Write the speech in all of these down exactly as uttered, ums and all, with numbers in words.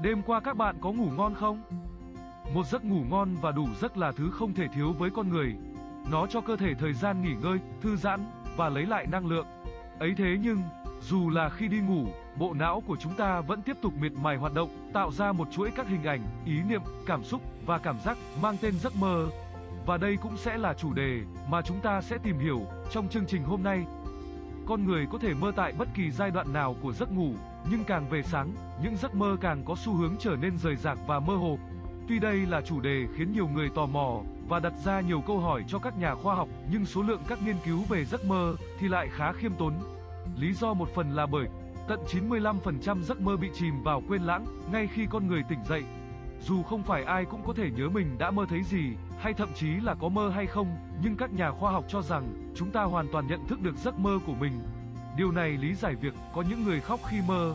Đêm qua các bạn có ngủ ngon không? Một giấc ngủ ngon và đủ giấc là thứ không thể thiếu với con người. Nó cho cơ thể thời gian nghỉ ngơi, thư giãn và lấy lại năng lượng. Ấy thế nhưng, dù là khi đi ngủ, bộ não của chúng ta vẫn tiếp tục miệt mài hoạt động, tạo ra một chuỗi các hình ảnh, ý niệm, cảm xúc và cảm giác mang tên giấc mơ. Và đây cũng sẽ là chủ đề mà chúng ta sẽ tìm hiểu trong chương trình hôm nay. Con người có thể mơ tại bất kỳ giai đoạn nào của giấc ngủ, nhưng càng về sáng, những giấc mơ càng có xu hướng trở nên rời rạc và mơ hồ. Tuy đây là chủ đề khiến nhiều người tò mò và đặt ra nhiều câu hỏi cho các nhà khoa học, nhưng số lượng các nghiên cứu về giấc mơ thì lại khá khiêm tốn. Lý do một phần là bởi tận chín mươi lăm phần trăm giấc mơ bị chìm vào quên lãng ngay khi con người tỉnh dậy. Dù không phải ai cũng có thể nhớ mình đã mơ thấy gì, hay thậm chí là có mơ hay không, nhưng các nhà khoa học cho rằng chúng ta hoàn toàn nhận thức được giấc mơ của mình. Điều này lý giải việc có những người khóc khi mơ,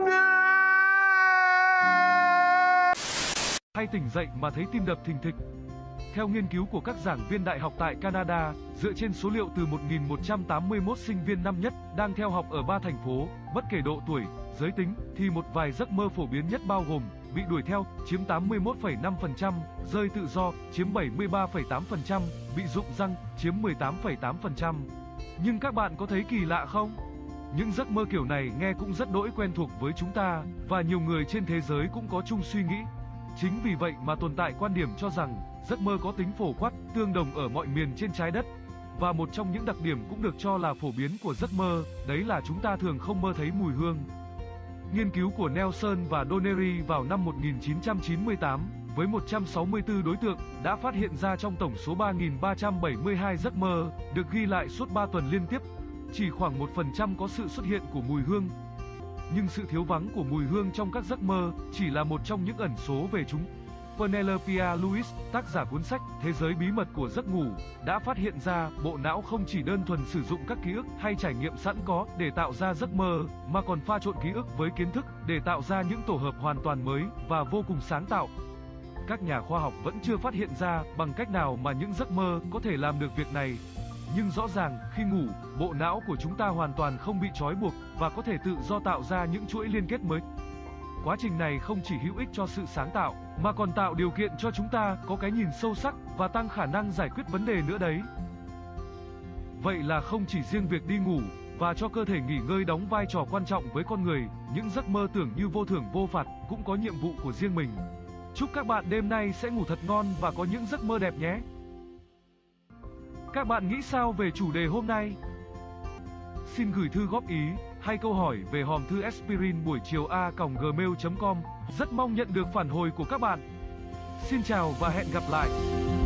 hay tỉnh dậy mà thấy tim đập thình thịch. Theo nghiên cứu của các giảng viên đại học tại Canada, dựa trên số liệu từ một nghìn một trăm tám mươi mốt sinh viên năm nhất đang theo học ở ba thành phố, bất kể độ tuổi, giới tính, thì một vài giấc mơ phổ biến nhất bao gồm bị đuổi theo, chiếm tám mươi mốt phẩy năm phần trăm, rơi tự do, chiếm bảy mươi ba phẩy tám phần trăm, bị rụng răng, chiếm mười tám phẩy tám phần trăm. Nhưng các bạn có thấy kỳ lạ không? Những giấc mơ kiểu này nghe cũng rất đỗi quen thuộc với chúng ta, và nhiều người trên thế giới cũng có chung suy nghĩ. Chính vì vậy mà tồn tại quan điểm cho rằng giấc mơ có tính phổ quát, tương đồng ở mọi miền trên trái đất. Và một trong những đặc điểm cũng được cho là phổ biến của giấc mơ, đấy là chúng ta thường không mơ thấy mùi hương. Nghiên cứu của Nelson và Donnery vào năm một nghìn chín trăm chín mươi tám, với một trăm sáu mươi tư đối tượng, đã phát hiện ra trong tổng số ba nghìn ba trăm bảy mươi hai giấc mơ, được ghi lại suốt ba tuần liên tiếp, chỉ khoảng một phần trăm có sự xuất hiện của mùi hương. Nhưng sự thiếu vắng của mùi hương trong các giấc mơ chỉ là một trong những ẩn số về chúng. Penelope Lewis, tác giả cuốn sách Thế giới bí mật của giấc ngủ, đã phát hiện ra bộ não không chỉ đơn thuần sử dụng các ký ức hay trải nghiệm sẵn có để tạo ra giấc mơ, mà còn pha trộn ký ức với kiến thức để tạo ra những tổ hợp hoàn toàn mới và vô cùng sáng tạo. Các nhà khoa học vẫn chưa phát hiện ra bằng cách nào mà những giấc mơ có thể làm được việc này. Nhưng rõ ràng, khi ngủ, bộ não của chúng ta hoàn toàn không bị trói buộc và có thể tự do tạo ra những chuỗi liên kết mới. Quá trình này không chỉ hữu ích cho sự sáng tạo, mà còn tạo điều kiện cho chúng ta có cái nhìn sâu sắc và tăng khả năng giải quyết vấn đề nữa đấy. Vậy là không chỉ riêng việc đi ngủ và cho cơ thể nghỉ ngơi đóng vai trò quan trọng với con người, những giấc mơ tưởng như vô thưởng vô phạt cũng có nhiệm vụ của riêng mình. Chúc các bạn đêm nay sẽ ngủ thật ngon và có những giấc mơ đẹp nhé. Các bạn nghĩ sao về chủ đề hôm nay? Xin gửi thư góp ý hay câu hỏi về hòm thư aspirin buổi chiều a còng gmail chấm com. Rất mong nhận được phản hồi của các bạn. Xin chào và hẹn gặp lại.